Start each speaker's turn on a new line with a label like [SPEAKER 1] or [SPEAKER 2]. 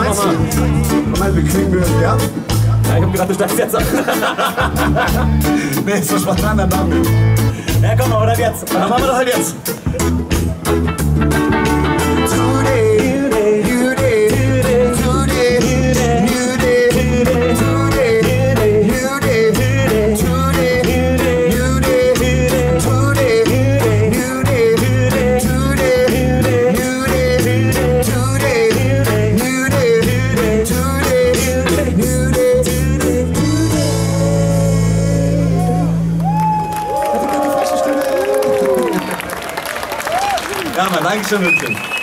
[SPEAKER 1] Moment, wir kriegen wir, ja?
[SPEAKER 2] Ja, ich hab gedacht, du steigst jetzt ab.
[SPEAKER 1] Nee, ist so spontan, dann.
[SPEAKER 2] Ja, komm mal, oder jetzt?
[SPEAKER 1] Dann machen wir das halt jetzt.
[SPEAKER 2] Ja, Mann, Dankeschön, Mädchen.